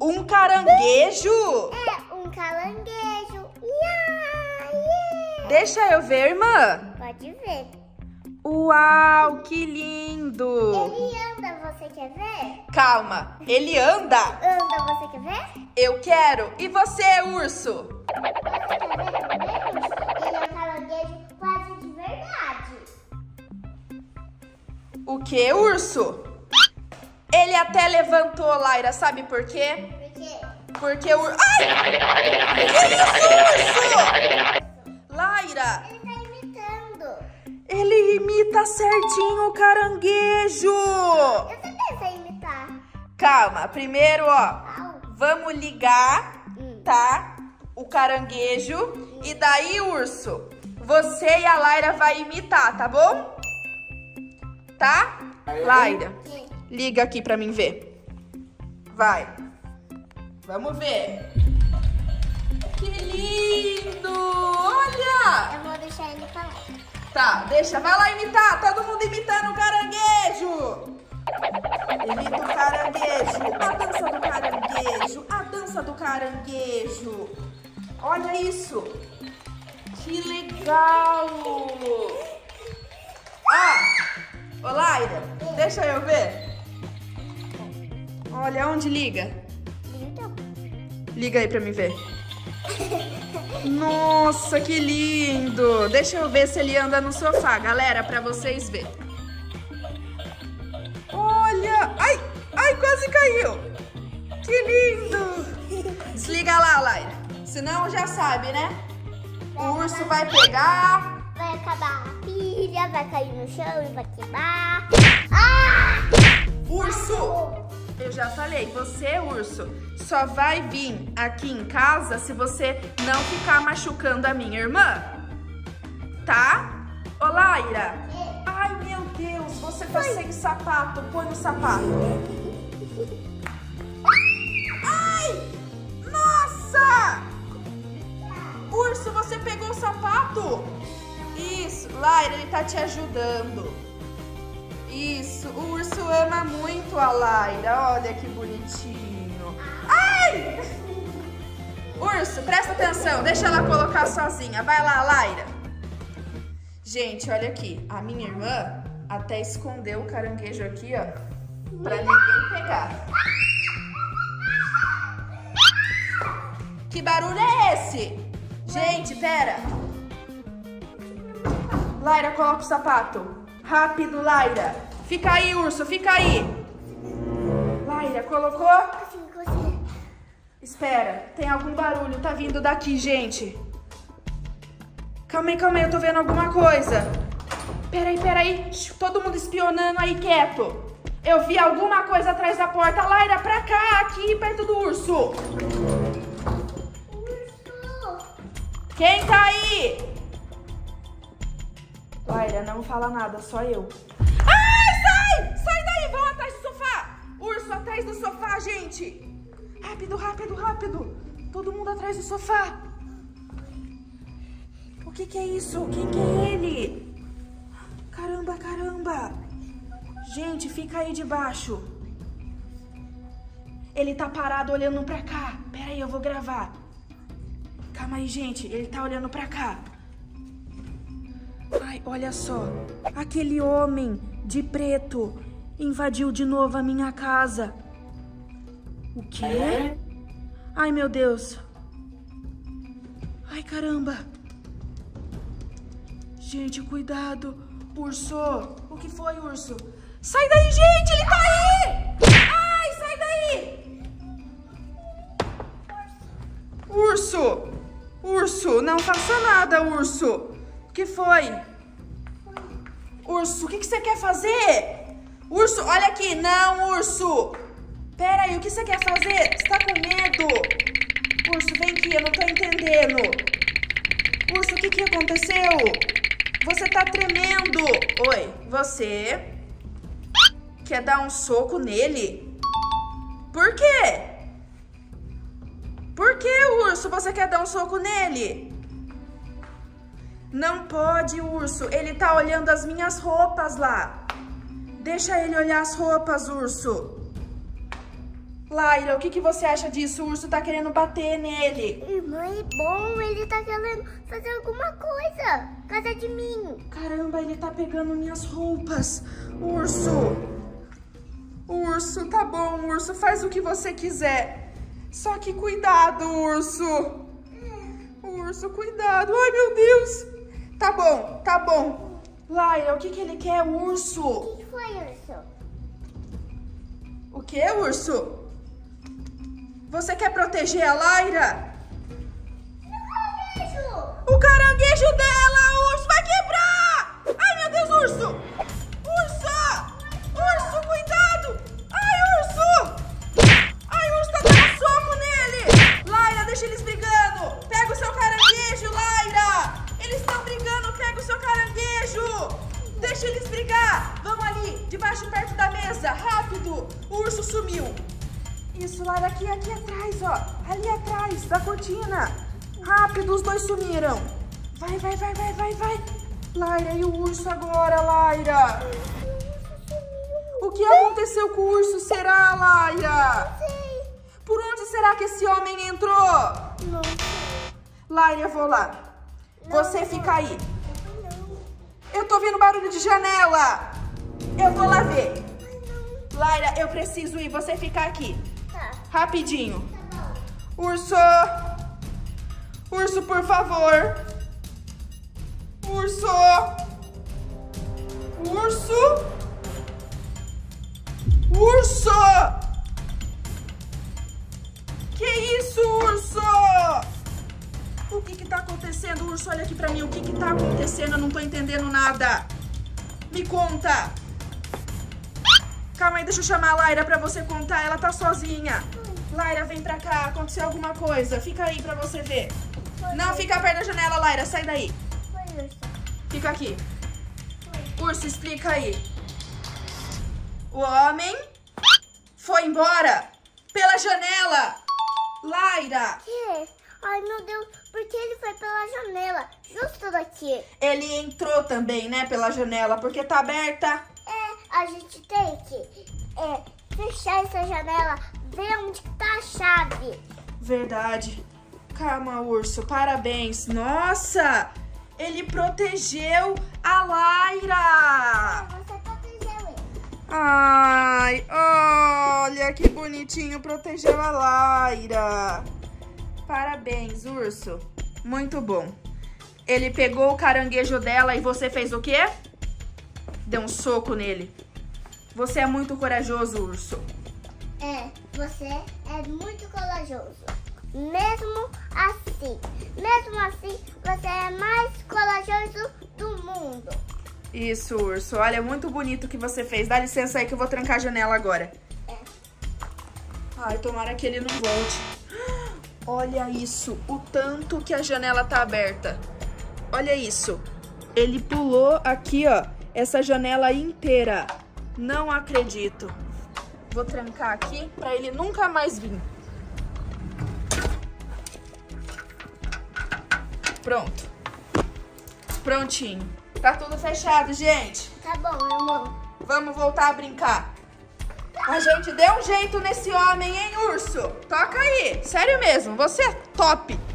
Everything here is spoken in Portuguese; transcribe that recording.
Um caranguejo? É, um caranguejo. Yeah. Deixa eu ver, irmã. Pode ver. Uau, que lindo. Ele anda, você quer ver? Calma, ele anda? Anda, você quer ver? Eu quero. E você, urso? Você quer ver também? Ele é um caranguejo quase de verdade. O que, urso? Ele até levantou, Laira, sabe por quê? Por quê? Porque o urso... Ai! Que isso, urso? Laira, Ele tá imitando. ele imita certinho o caranguejo. Eu também sei imitar. Calma, primeiro, ó, Au. vamos ligar, tá? O caranguejo. E daí, urso, você e a Laira vai imitar, tá bom? Tá? Laira, liga aqui pra mim ver. Vai. Vamos ver. Que lindo! Olha! Eu vou deixar ele falar. Tá, deixa. Vai lá imitar. Todo mundo imitando o caranguejo. Imita o caranguejo. A dança do caranguejo. A dança do caranguejo. Olha isso. Que legal. Ó, ô Laira, deixa eu ver. Olha, onde liga? Então. Liga aí pra mim ver. Nossa, que lindo. Deixa eu ver se ele anda no sofá, galera, pra vocês verem. Olha. Ai, ai, quase caiu. Que lindo. Desliga lá, Laira. Senão já sabe, né? O urso vai pegar. Vai acabar a pilha, vai cair no chão e vai queimar. Urso! Eu já falei, você, urso, só vai vir aqui em casa se você não ficar machucando a minha irmã. Tá? Ô, Laira. Ai, meu Deus, você tá sem sapato. Põe o sapato. Ai! Nossa! Urso, você pegou o sapato? Isso, Laira, ele tá te ajudando. Isso, o urso ama muito a Laira. Olha que bonitinho. Ai! Urso, presta atenção. Deixa ela colocar sozinha. Vai lá, Laira. Gente, olha aqui. A minha irmã até escondeu o caranguejo aqui, ó. Pra ninguém pegar. Que barulho é esse? Gente, pera. Laira, coloca o sapato. Rápido, Laira. Fica aí, urso, fica aí. Laira, colocou? Assim. Espera, tem algum barulho, tá vindo daqui, gente. Calma aí, eu tô vendo alguma coisa. Peraí. Todo mundo espionando aí, quieto. Eu vi alguma coisa atrás da porta. Laira, pra cá, aqui, perto do urso. Urso. Quem tá aí? Laira, não fala nada, só eu. Ai, sai! Sai daí, vão atrás do sofá! Urso atrás do sofá, gente! Rápido! Todo mundo atrás do sofá! O que é isso? Quem que é ele? Caramba! Gente, fica aí debaixo. Ele tá parado olhando pra cá. Pera aí, eu vou gravar. Calma aí, gente, ele tá olhando pra cá. Ai, olha só. Aquele homem de preto invadiu de novo a minha casa. O quê? Ai, meu Deus. Ai, caramba. Gente, cuidado. Urso. O que foi, urso? Sai daí, gente. Ele tá aí. Ai, sai daí. Urso, não faça nada, urso. O que foi? Urso, o que você quer fazer? Urso, olha aqui. Não, urso. Pera aí, o que você quer fazer? Você tá com medo? Urso, vem aqui, eu não tô entendendo. Urso, o que aconteceu? Você tá tremendo. Oi, você quer dar um soco nele? Por quê? Por que, urso, você quer dar um soco nele? Não pode, urso. Ele tá olhando as minhas roupas lá. Deixa ele olhar as roupas, urso. Laira, o que você acha disso? O urso tá querendo bater nele. Irmã, é bom, ele tá querendo fazer alguma coisa. Casa de mim. Caramba, ele tá pegando minhas roupas. Urso. Urso, tá bom, urso, faz o que você quiser. Só que cuidado, urso. Urso, cuidado. Ai, meu Deus. Tá bom, tá bom. Laira, o que ele quer, urso? O que foi, urso? O que, urso? Você quer proteger a Laira? O caranguejo dela, urso, vai quebrar! Ai, meu Deus, urso! Urso! Urso, cuidado! Ai, urso! Ai, o urso tá dando soco nele! Laira, deixa eles brigando! Pega o seu caranguejo, Laira! Eles estão brigando, pega o seu caranguejo! Deixa eles brigar! Vamos ali, debaixo, perto da mesa, rápido! O urso sumiu! Isso, Laira, aqui atrás, ó. Ali atrás, da cortina. Rápido, os dois sumiram. Vai. Laira, e o urso agora, Laira? O que aconteceu com o urso, será, Laira? Não sei. Por onde será que esse homem entrou? Não sei. Laira, eu vou lá. Você fica aí. Não. Eu tô ouvindo barulho de janela. Eu vou lá ver. Laira, eu preciso ir. Você fica aqui. Tá. Rapidinho. Tá bom. Urso! Urso, por favor! Urso! Urso! Urso! Que isso, urso? O que tá acontecendo, urso? Olha aqui pra mim, o que tá acontecendo? Eu não tô entendendo nada. Me conta. Calma aí, deixa eu chamar a Laira pra você contar. Ela tá sozinha. Laira, vem pra cá. Aconteceu alguma coisa. Fica aí pra você ver. Não fica perto da janela, Laira. Sai daí. Foi, urso. Fica aqui. Urso, explica aí. O homem foi embora pela janela. Laira. Que? Ai, meu Deus. Por que ele foi pela janela? Justo daqui. Ele entrou também, né, pela janela, porque tá aberta. A gente tem que fechar essa janela, ver onde tá a chave. Verdade. Calma, urso. Parabéns. Nossa! Ele protegeu a Laira. Você protegeu ele. Ai, olha que bonitinho. Protegeu a Laira. Parabéns, urso. Muito bom. Ele pegou o caranguejo dela e você fez o quê? Deu um soco nele. Você é muito corajoso, urso. Você é muito corajoso. Mesmo assim, você é mais corajoso do mundo. Isso, urso. Olha, muito bonito o que você fez. Dá licença aí que eu vou trancar a janela agora. Ai, tomara que ele não volte. Olha isso, o tanto que a janela tá aberta. Olha isso. Ele pulou aqui, ó, essa janela inteira. Não acredito. Vou trancar aqui pra ele nunca mais vir. Pronto. Prontinho. Tá tudo fechado, gente. Tá bom, irmão. Vamos voltar a brincar. A gente deu um jeito nesse homem, hein, urso? Toca aí. Sério mesmo, você é top.